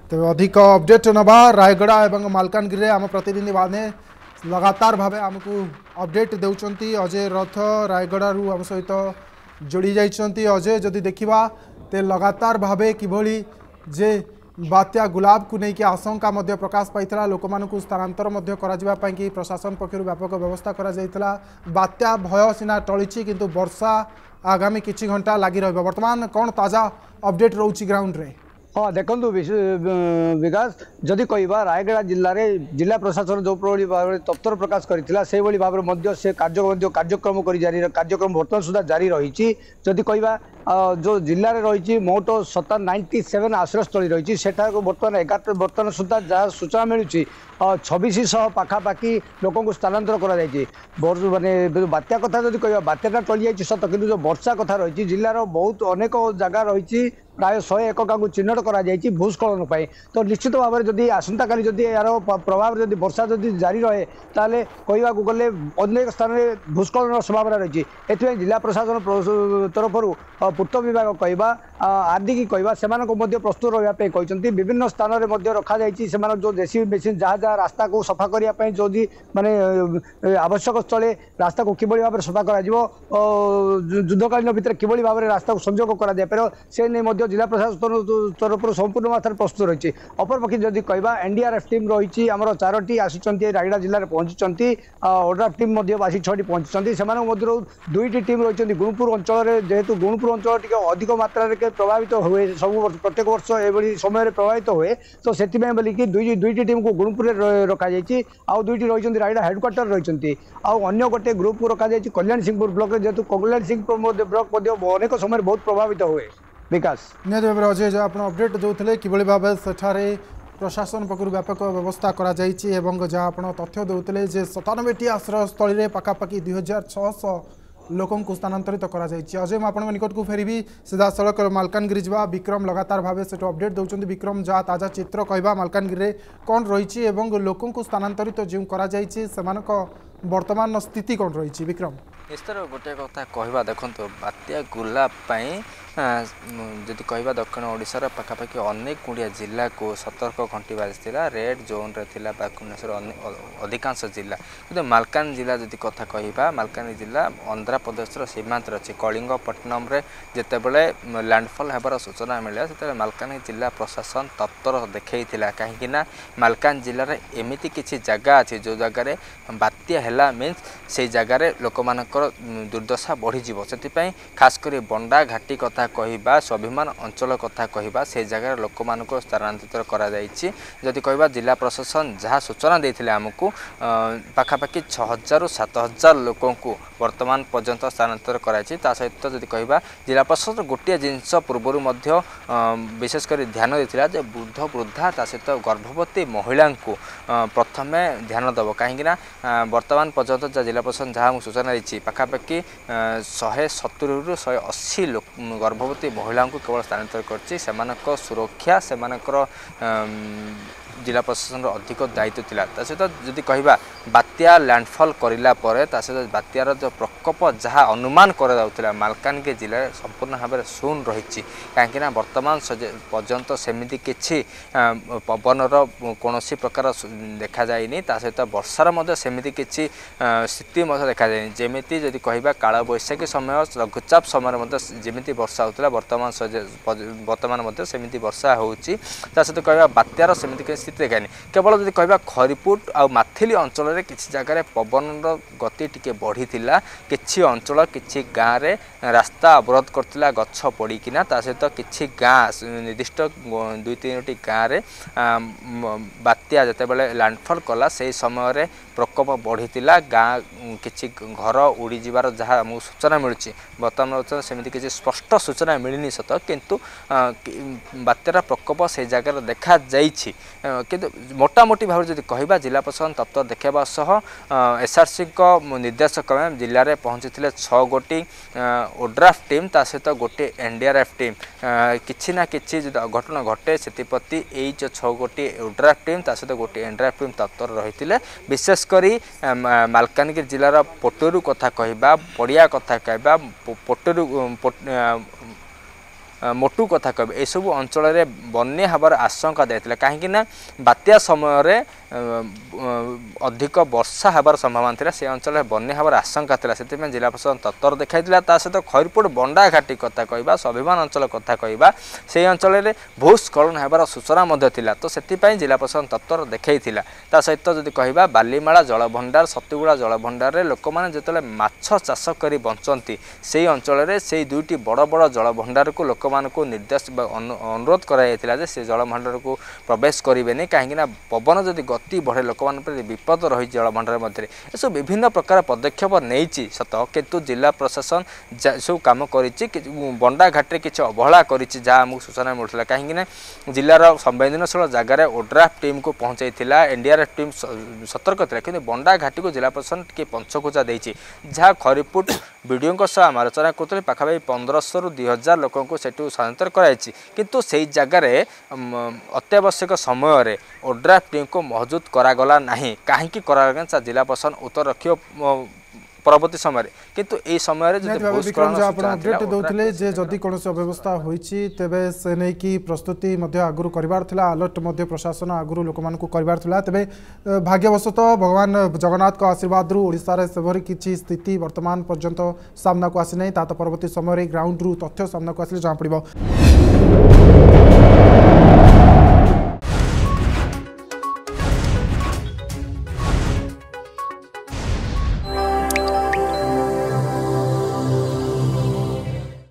तेज अधिक अपडेट नवा रायगड़ा और मालकानगिरी आम प्रतिनिधि मैंने लगातार भाव आमको अपडेट देउचंती। अजय रथ रायगड़ा आम सहित जोड़ी जाइछंती। अजय जदि देखा तो लगातार भाव किभली जे बात्या गुलाब को लेकिन आशंका प्रकाश पाई लोक मानू स्थानांतर कि प्रशासन पक्षर व्यापक व्यवस्था करा बात्या भय सीना टली किंतु वर्षा आगामी किछि घंटा लगी रही। बर्तमान कौन ताजा अपडेट रोची ग्राउंड रे? हाँ देखु विकास जदि कहवा रायगड़ा जिले में जिला प्रशासन जो भाव तत्पर प्रकाश करता से भाव में से कार्यक्रम कार्यक्रम बर्तमान सुधा जारी रही। जदि कहवा जो जिले में रही मोट 97 आश्रयस्थली रही बर्तमान 11 बर्तमान सुधा जहाँ सूचना मिलूँ 2600 पाखापाखि लोक स्थानांतर कर बात्या कथा जब कह बात्याटा टली जाइए सत कि जो वर्षा कथा रही जिलार बहुत अनेक जगह रही प्राय 101 गाँव चिन्हट कर भूस्खलन तो निश्चित भाव में जब आसंता काली जब यार प्रभाव जब वर्षा जब जारी रहे ताले कहवा गले अनेक स्थान में भूस्खलन संभावना रही है। जिला प्रशासन तरफ पूर्त विभाग कहवा आदि की कहवा से प्रस्तुत रही कहते विभिन्न स्थान में रखा जो जेसीबी मेसीन जहाँ जहाँ रास्ता को सफा करने जो माने आवश्यक स्थले रास्ता को किभली भाव सफा कर युद्धकालीन भितर किभली भाव में रास्ता को संजोग कर से नहीं जिला प्रशासन तरफ संपूर्ण मात्रा प्रस्तुत रही। अपरपक्षी जदि कहवा एनडीआरएफ टीम रही आमर 4टी आसी रायगड़ा जिले में पहुंची ओड्राफ टीम आसी 6टी पहुंची से 2टी टीम रही गुणुपुर अंचल जेहेतु गुणुपुर अंचल टी अधिक मात्रा प्रभावित हुए सब प्रत्येक वर्ष ये समय प्रभावित हुए तो से बोलिकी दुईटी टीम को गुणुपुर रखा जाइए आउ 2टी रही रायगड़ा हेडक्वार्टर रही अन्य गोटे ग्रुप को रखा जाइए कल्याण सिंहपुर ब्लॉक जेहेतु कल्याण सिंहपुर ब्लॉक अनेक समय बहुत प्रभावित हुए। विकास निहत भाव अजय जो आप अपडेट देते कि भाव सेठारे प्रशासन पक्षर व्यापक व्यवस्था करा जाइछि एवं जहाँ आप तथ्य देते 97टी आश्रयस्थल पखापाखि 2600 लोक स्थानांतरित करा जाइछि। अजय मैं निकट को फेरबी सीधा सड़क मालकानगिरी जा विक्रम लगातार भाव से अपडेट दौरान विक्रम जहाँ ताजा चित्र कहवा मालकानगिरी कौन रही लोक स्थानांतरित जो कर वर्तमान स्थिति कौन रही विक्रम? निश्चित गोटे कथा कहवा देखो बात्या गुलाब जदि कहवा दक्षिण ओडिशार पाखापाखि अनेक गुड़िया जिला को सतर्क घंटी बाजिला रेड जोन रे थिला भुवनेश्वर अधिकांश जिला कि मालकान जिला जदि कथा कहवा मालकान जिला आंध्र प्रदेश सीमांत अच्छी कलिंगपट्टनम जितेबले लैंडफॉल होबार सूचना मिले से मालकान जिला प्रशासन तत्पर देखा कहीं मालकान जिले में एमती किसी जगह अच्छी जो जगार बात्या है मीन्स से जगार लोक मानकर दुर्दशा बढ़ीज से खासकर बंडा घाटी कथा कहवा स्वाभिमान अंचल कथा कहवा से जगह लोक मान स्थानांतरित जदि कहवा जिला प्रशासन जहाँ सूचना देते आमको पाखापाखि 6000 ରୁ 7000 लोक वर्तमान पर्यंत स्थानांतर कराई सहित जदि कहवा जिला प्रशासन गोटे जिनस पूर्वर विशेषकर ध्यान देता जे वृद्ध वृद्धा सहित गर्भवती महिला को प्रथम ध्यान दब कहीं वर्तमान पर्यंत जिला प्रशासन जहाँ सूचना दी पाखापाखि 170 ରୁ 180 लोक गर्भवती महिला को केवल स्थानांतर कर सुरक्षा से जिला प्रशासन अधिक दायित्व थिला सहित जदि कहवा बात्या लैंडफॉल करला सहित बात्यार जो प्रकोप जहाँ अनुमान करा मालकानगिरी जिले संपूर्ण भाव में शून्य रही कहीं वर्तमान पर्यंत सेमती किसी पवनर कौन प्रकार देखा जाए सहित वर्षार सेमती किसी स्थिति देखा जाए जमी जदि कहवा काल बैशाखी समय लघुचाप समय जमी वर्षा होता वर्तमान सेमती वर्षा होती सहित कहवा बात्यार सेमती स्थिति देखानी केवल जब कहवा खरीपुट आ माथिली अंचल में किसी जगह पवन गति टी बढ़ी किसी अंचल किसी गाँव में रास्ता अवरोध करता गछ पड़ीकिना सहित किसी गाँ निर्दिष्ट 2-3टी गाँव में बात्या जितेबाला लैंडफॉल कला से समय प्रकोप बढ़ी गाँ किसी घर उड़ी जबार जहाँ आमको सूचना मिलूँ बर्तमान सेमती किसी स्पष्ट सूचना मिलनी सत किंतु बात्यार प्रकोप से जगह देखा जाइछि किंतु मोटामोटी भाव जब कहवा जिला प्रशासन तत्पर देखा सह एसआरसी निर्देशक जिले में पहुँची 6 गोटी ओड्राफ टीम सहित गोटे एनडीआरएफ टीम किसी ना कि घटना घटे से जो 6 गोटी ओड्राफ टीम सहित गोटे एनडीआरएफ टीम तत्पर रही विशेषकर मालकानगिरी जिलार पोटरू कथा कहवा पड़िया कथा कहवा पोटरू मोटू कथा कह एसबू अंचल बन्या हबार आशंका देता कहीं बात्या समय अधिक वर्षा हबार संभावना था से अंचल बन्या हबार आशंका था से जिला प्रशासन तत्पर देखा सहित खैरपुट बंडा घाटी कथा कहवा स्वाभिमान अंचल कथा कहवा से अंचल भूस्खलन होबार सूचना था तो से जिला प्रशासन तत्पर देखा सहित जदि कहवा बालीमाला जलभंडार सतुगुड़ा जलभंडार लोक मैंने जो माछ चाष कर बंचती से अंचल से दुईटी बड़ बड़ जलभंडार को लोक मानक निर्देश अनुरोध कराइला से जलभंडार को प्रवेश करेंगे कहीं पवन जदि गति बढ़े लोक विपद रही जलभंडार मध्य सब विभिन्न प्रकार पदक्षेप नहीं सत किंतु जिला प्रशासन सब कम कर बंडा घाटी किसी अवहेला करमको सूचना मिलूला कहीं जिलार संवेदनशील जगार ओड्राफ टीम को पहुंचाई एनडीआरएफ टीम सतर्क था कि बंडा घाटी को जिला प्रशासन टी पंचकुचा देती जहाँ खरीपुट वीडियो सह आम आलोचना करुँ पाखापाखि 1500 ରୁ 2000 लोक सेठू स्थानांतर कराई किंतु से जगार अत्यावश्यक समय ओड्राफ टीम को मौजूद करागला नहीं कहीं करागला जिला प्रशासन उत्तर रखियो परवर्ती समय किंतु ए समय विक्रम जो आप अपडेट दौले जदि कौन अव्यवस्था होती तेबे से नहीं कि प्रस्तुति आगुरी करार अलर्ट प्रशासन आगुरी लोक करार तेबे भाग्यवशतः भगवान जगन्नाथ आशीर्वाद ओडिशा से किसी स्थिति वर्तमान पर्यंत सामना को आसी नहीं परवर्ती समय ग्राउंड रू तथ्य सामना को आसिले जहाँ पड़ो।